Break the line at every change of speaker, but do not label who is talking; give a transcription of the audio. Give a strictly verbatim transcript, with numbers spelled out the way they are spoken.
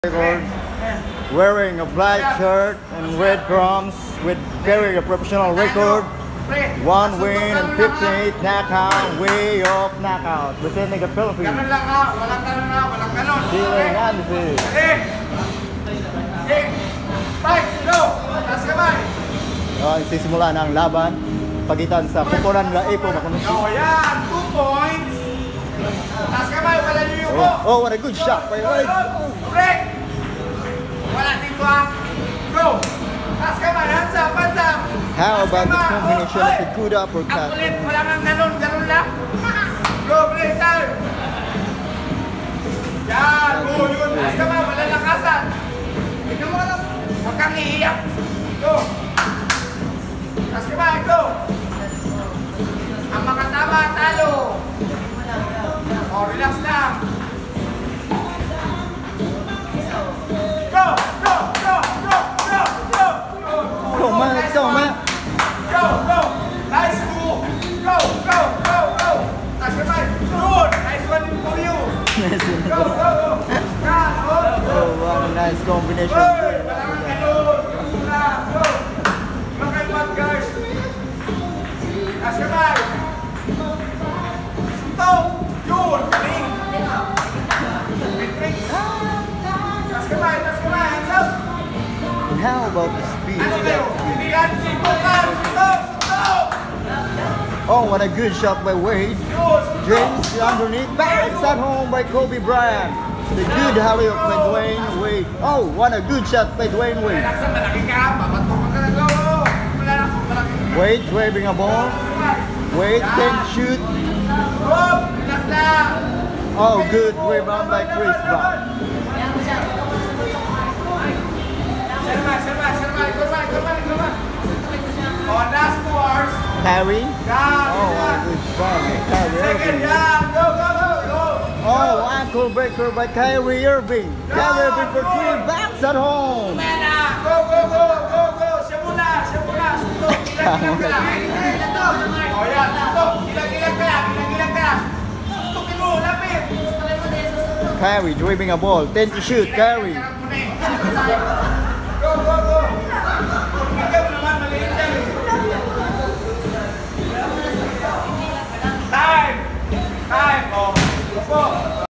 Record, wearing a black shirt and red drums with carrying a professional record, one win and fifty-eight knockout, way off knockout, representing the Philippines. Feeling undefeated. Oh, sisimula na ang laban pagitan sa Pupunan nga Ipo Makunusi.
Oh, yan, two points. Taas kamay, wala niyo yung
Oh, oh, what a good shot by Lloyd.
Break! Wala dito ah. Go! Taas kamay, hands up, hands up.
How about the combination of the good uppercut?
Ang ulit, wala nang ganun, ganun lang. Go, break time. Yan, go, yun. Taas kamay, wala lakasan. Ito mo lang. Huwag kang iiyak. Go! Taas kamay, go! Ang mga tama, talo. Oh, relax lang. Go, go, go, go, go, go.
Go, man, let's go, man.
Go, go. Nice move. Go, go, go, go. Taas kamay. Good. Nice one for you. Go, go, go.
Oh, what a nice combination.
Good. Walang ganun. Go. Look at what, guys. Taas kamay. Stop. Yun. Ring. Ring. Taas kamay. Taas kamay. Hands up.
And how about the speed?
Ano kayo? Hindi yan. Stop. Stop. Stop.
Oh, what a good shot by Wade. James underneath. Bang! At home by Kobe Bryant. The good alley up by Dwayne Wade. Oh, what a good shot by Dwayne Wade. Wade waving a ball. Wade can shoot. Oh, good rebound by Chris Brown. Kyrie. Oh, what a good shot by Kyrie Irving. Oh, ankle breaker by Kyrie Irving. Kyrie Irving for three, backs at home.
Go, go, go, go, go. Siya muna, siya muna. Sutok, ilang-ilang ka. O yan, sutok. Ilang-ilang ka, ilang-ilang ka. Sutokin mo, lapit.
Kyrie driving a ball. ten to shoot, Kyrie.